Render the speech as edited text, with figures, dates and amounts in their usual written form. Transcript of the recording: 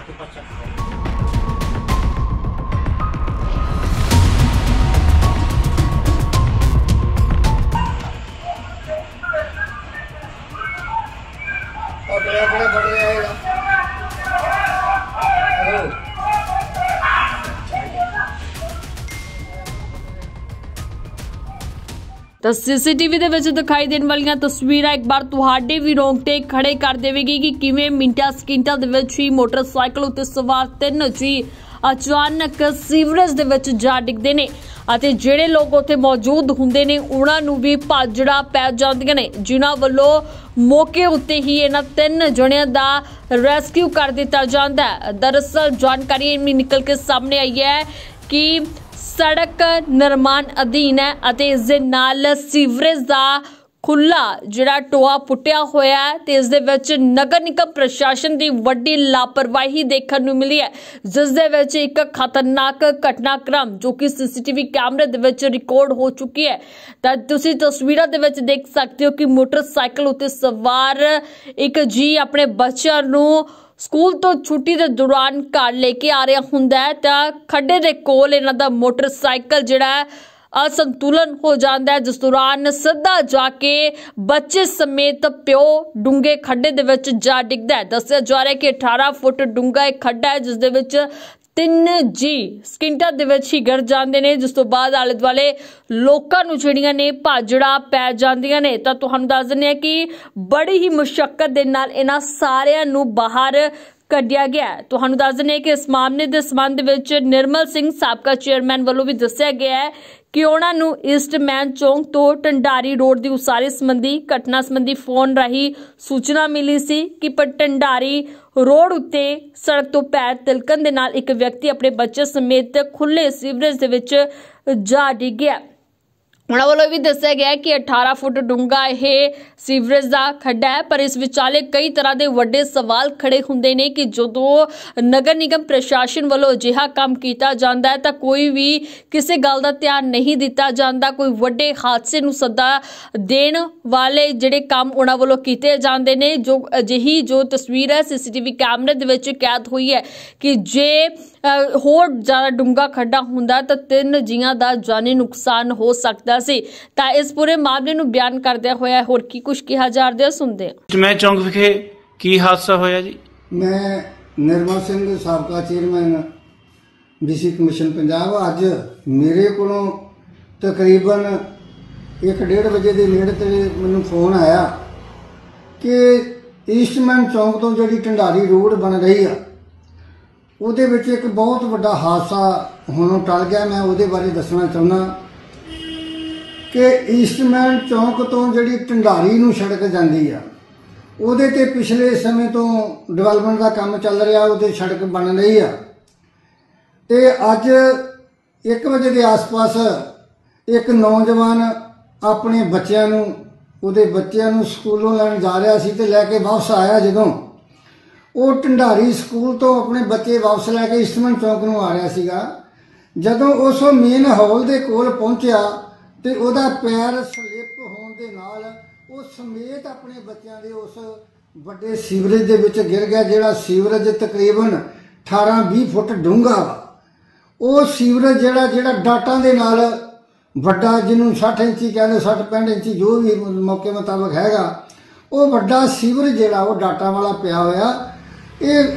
ਤਾਂ ਸੀਸੀਟੀਵੀ ਦੇ ਵਿੱਚ ਦਿਖਾਈ ਦੇਣ ਵਾਲੀਆਂ ਤਸਵੀਰਾਂ ਇੱਕ ਵਾਰ ਤੁਹਾਡੇ ਵੀ ਰੋਂਗਟੇ ਖੜੇ ਕਰ ਦੇਵੇਗੀ ਕਿ ਕਿਵੇਂ ਮਿੰਟਾਂ ਸਕਿੰਟਾਂ ਦੇ ਵਿੱਚ ਹੀ ਮੋਟਰਸਾਈਕਲ ਉੱਤੇ ਸਵਾਰ 3 ਜੀ ਅਚਾਨਕ ਸੀਵਰੇਜ ਦੇ ਵਿੱਚ ਜਾ ਡਿੱਗਦੇ ਨੇ ਅਤੇ ਜਿਹੜੇ ਲੋਕ ਉੱਥੇ ਮੌਜੂਦ ਹੁੰਦੇ ਨੇ ਉਹਨਾਂ ਨੂੰ ਵੀ ਭਾਜੜਾ ਪੈ ਜਾਂਦੀਆਂ ਨੇ, ਜਿਨ੍ਹਾਂ ਵੱਲੋਂ ਮੌਕੇ ਉੱਤੇ ਹੀ ਇਹਨਾਂ 3 ਜਣਿਆਂ ਦਾ ਰੈਸਕਿਊ ਕਰ ਦਿੱਤਾ ਜਾਂਦਾ ਹੈ। ਦਰਅਸਲ ਜਾਣਕਾਰੀ ਇਹ ਨਿਕਲ ਕੇ ਸਾਹਮਣੇ ਆਈ ਹੈ ਕਿ सड़क निर्माण अधीन है ਅਤੇ ਇਸ ਦੇ ਨਾਲ ਸੀਵਰੇਜ ਦਾ ਖੁੱਲਾ ਜਿਹੜਾ ਟੋਆ ਪੁੱਟਿਆ ਹੋਇਆ ਹੈ ਤੇ ਇਸ ਦੇ ਵਿੱਚ ਨਗਰ ਨਿਗਮ ਪ੍ਰਸ਼ਾਸਨ ਦੀ ਵੱਡੀ ਲਾਪਰਵਾਹੀ ਦੇਖਣ ਨੂੰ ਮਿਲੀ ਹੈ, ਜਿਸ ਦੇ ਵਿੱਚ ਇੱਕ ਖਤਰਨਾਕ ਘਟਨਾਕ੍ਰਮ ਜੋ ਕਿ ਸੀਸੀਟੀਵੀ ਕੈਮਰੇ ਦੇ ਵਿੱਚ ਰਿਕਾਰਡ ਹੋ ਚੁੱਕੀ ਹੈ। ਤਾਂ ਤੁਸੀਂ ਤਸਵੀਰਾਂ ਦੇ ਵਿੱਚ ਦੇਖ ਸਕਦੇ ਹੋ ਕਿ ਮੋਟਰਸਾਈਕਲ ਉੱਤੇ ਸਵਾਰ ਇੱਕ ਜੀ ਆਪਣੇ ਬੱਚਿਆਂ ਨੂੰ ਸਕੂਲ ਤੋਂ ਛੁੱਟੀ ਦੇ ਦੌਰਾਨ ਘਰ ਲੈ ਕੇ ਆ ਰਿਹਾ ਹੁੰਦਾ ਹੈ ਤਾਂ ਖੱਡੇ ਦੇ ਕੋਲ ਇਹਨਾਂ ਦਾ ਮੋਟਰਸਾਈਕਲ ਜਿਹੜਾ असंतुलन हो जाता है, जिस दौरान सीधा जाके बच्चे समेत प्यो डूंगे खड्डे दे विच जा डिगदा है। दस्सिया जा रहा है कि 18 फुट डूंगा एक खड्डा है जिस दे विच 3 जी ਸਕਿੰਟਾਂ ਦੇ ਵਿੱਚ ਹੀ ਗਿਰ ਜਾਂਦੇ ਨੇ, ਜਿਸ ਤੋਂ ਬਾਅਦ ਆਲੇ ਦੁਆਲੇ ਲੋਕਾਂ ਨੂੰ ਜਿਹੜੀਆਂ ਨੇ ਭਾਜੜਾ ਪੈ ਜਾਂਦੀਆਂ ਨੇ। ਤਾਂ ਤੁਹਾਨੂੰ ਦੱਸ ਦਿੰਦੇ ਹਾਂ ਕਿ ਬੜੀ ਹੀ ਮੁਸ਼ੱਕਤ ਦੇ ਨਾਲ ਇਹਨਾਂ ਸਾਰਿਆਂ ਨੂੰ ਬਾਹਰ ਕੱਢਿਆ ਗਿਆ। ਤੁਹਾਨੂੰ ਦੱਸ ਦਿੰਦੇ ਹਾਂ ਕਿ ਇਸ ਮਾਮਲੇ ਦੇ ਸੰਬੰਧ ਵਿੱਚ ਨਿਰਮਲ ਸਿੰਘ ਸਾਬਕਾ ਚੇਅਰਮੈਨ ਵੱਲੋਂ ਵੀ ਦੱਸਿਆ ਗਿਆ ਹੈ ਕਿ ਉਹਨਾਂ ਨੂੰ ਈਸਟਮੈਨ ਚੌਂਕ ਤੋਂ ਢੰਡਾਰੀ ਰੋਡ ਦੀ ਉਸਾਰੀ ਸੰਬੰਧੀ ਘਟਨਾ ਸੰਬੰਧੀ ਫੋਨ ਰਾਹੀਂ ਸੂਚਨਾ ਮਿਲੀ ਸੀ ਕਿ ਢੰਡਾਰੀ ਰੋਡ ਉੱਤੇ ਸੜਕ ਤੋਂ ਪੈਰ ਤਿਲਕਣ ਦੇ ਨਾਲ ਇੱਕ ਵਿਅਕਤੀ ਆਪਣੇ ਬੱਚੇ ਸਮੇਤ ਖੁੱਲੇ ਸੀਵਰੇਜ ਦੇ ਵਿੱਚ ਜਾ ਡਿੱਗਿਆ। ਉਹਨਾਂ ਵੱਲੋਂ ਵੀ ਦੱਸਿਆ ਗਿਆ ਕਿ 18 ਫੁੱਟ ਡੂੰਘਾ ਇਹ ਸੀਵਰੇਜ ਦਾ ਖੱਡਾ ਹੈ, ਪਰ ਇਸ ਵਿਚਾਲੇ ਕਈ ਤਰ੍ਹਾਂ ਦੇ ਵੱਡੇ ਸਵਾਲ ਖੜੇ ਹੁੰਦੇ ਨੇ ਕਿ ਜਦੋਂ ਨਗਰ ਨਿਗਮ ਪ੍ਰਸ਼ਾਸਨ ਵੱਲੋਂ ਅਜਿਹਾ ਕੰਮ ਕੀਤਾ ਜਾਂਦਾ ਹੈ ਤਾਂ ਕੋਈ ਵੀ ਕਿਸੇ ਗੱਲ ਦਾ ਧਿਆਨ ਨਹੀਂ ਦਿੱਤਾ ਜਾਂਦਾ। ਕੋਈ ਵੱਡੇ ਹਾਦਸੇ ਨੂੰ ਸੱਦਾ ਦੇਣ ਵਾਲੇ ਜਿਹੜੇ ਕੰਮ ਉਹਨਾਂ ਵੱਲੋਂ ਕੀਤੇ ਜਾਂਦੇ ਨੇ। ਜੋ ਅਜਿਹੀ ਜੋ ਤਸਵੀਰ ਹੈ ਸੀਸੀਟੀਵੀ ਕੈਮਰੇ ਦੇ ਵਿੱਚ ਕੈਦ ਹੋਈ ਹੈ ਕਿ ਜੇ ਹੋਰ ਜ਼ਿਆਦਾ ਡੂੰਘਾ ਖੱਡਾ ਹੁੰਦਾ ਤਾਂ 3 ਜੀਆਂ ਦਾ ਜਾਨੀ ਨੁਕਸਾਨ ਹੋ ਸਕਦਾ ਸੀ। ਤਾਂ ਇਸ ਪੂਰੇ ਮਾਮਲੇ ਨੂੰ ਬਿਆਨ ਕਰਦਿਆਂ ਹੋਇਆ ਹੋਰ ਕੀ ਕੁਝ ਕਿਹਾ ਜਾ ਰਿਹਾ ਸੁਣਦੇ ਹਾਂ। ਮੈਂ ਚੌਂਕ ਵਿਖੇ ਕੀ ਹਾਦਸਾ ਹੋਇਆ ਜੀ? ਮੈਂ ਨਿਰਮਲ ਸਿੰਘ ਸਾਬਕਾ ਚੇਅਰਮੈਨ ਡੀਸੀ ਕਮਿਸ਼ਨ ਪੰਜਾਬ। ਅੱਜ ਮੇਰੇ ਕੋਲੋਂ ਤਕਰੀਬਨ 1:30 ਵਜੇ ਦੇ ਨੇੜੇ ਤੇ ਮੈਨੂੰ ਫੋਨ ਆਇਆ ਕਿ ਈਸਟਮੈਨ ਚੌਂਕ ਤੋਂ ਜਿਹੜੀ ਢੰਡਾਰੀ ਰੋਡ ਬਣ ਰਹੀ ਆ ਉਹਦੇ ਵਿੱਚ ਇੱਕ ਬਹੁਤ ਵੱਡਾ ਹਾਦਸਾ ਹੁਣ ਟਲ ਗਿਆ। ਮੈਂ ਉਹਦੇ ਬਾਰੇ ਦੱਸਣਾ ਚਾਹੁੰਦਾ ਕਿ ਈਸਟਮੈਨ ਚੌਂਕ ਤੋਂ ਜਿਹੜੀ ਢੰਡਾਰੀ ਨੂੰ ਸੜਕ ਜਾਂਦੀ ਆ ਉਹਦੇ ਤੇ ਪਿਛਲੇ ਸਮੇਂ ਤੋਂ ਡਿਵੈਲਪਮੈਂਟ ਦਾ ਕੰਮ ਚੱਲ ਰਿਹਾ, ਉਹਦੇ ਸੜਕ ਬਣ ਰਹੀ ਆ ਤੇ ਅੱਜ 1 ਵਜੇ ਦੇ ਆਸ-ਪਾਸ ਇੱਕ ਨੌਜਵਾਨ ਆਪਣੇ ਬੱਚਿਆਂ ਨੂੰ ਉਹਦੇ ਬੱਚਿਆਂ ਨੂੰ ਸਕੂਲੋਂ ਲੈਣ ਜਾ ਰਿਹਾ ਸੀ ਤੇ ਲੈ ਕੇ ਵਾਪਸ ਆਇਆ। ਜਦੋਂ ਉਹ ਢੰਡਾਰੀ ਸਕੂਲ ਤੋਂ ਆਪਣੇ ਬੱਚੇ ਵਾਪਸ ਲੈ ਕੇ ਈਸਟਮੈਨ ਚੌਂਕ ਨੂੰ ਆ ਰਿਹਾ ਸੀਗਾ, ਜਦੋਂ ਉਸ ਮੇਨ ਹਾਲ ਦੇ ਕੋਲ ਪਹੁੰਚਿਆ ਤੇ ਉਹਦਾ ਪੈਰ ਸਲਿੱਪ ਹੋਣ ਦੇ ਨਾਲ ਉਹ ਸਮੇਤ ਆਪਣੇ ਬੱਚਿਆਂ ਦੇ ਉਸ ਵੱਡੇ ਸੀਵਰੇਜ ਦੇ ਵਿੱਚ ਗਿਰ ਗਿਆ, ਜਿਹੜਾ ਸੀਵਰੇਜ ਤਕਰੀਬਨ 18-20 ਫੁੱਟ ਡੂੰਘਾ ਵਾ। ਉਹ ਸੀਵਰੇਜ ਜਿਹੜਾ ਡਾਟਾਂ ਦੇ ਨਾਲ ਵੱਡਾ, ਜਿਹਨੂੰ 60 ਇੰਚੀ ਕਹਿੰਦੇ 60-65 ਇੰਚੀ ਜੋ ਵੀ ਮੌਕੇ ਮੁਤਾਬਕ ਹੈਗਾ, ਉਹ ਵੱਡਾ ਸੀਵਰੇਜ ਜਿਹੜਾ ਉਹ ਡਾਟਾ ਵਾਲਾ ਪਿਆ ਹੋਇਆ। ਇਹ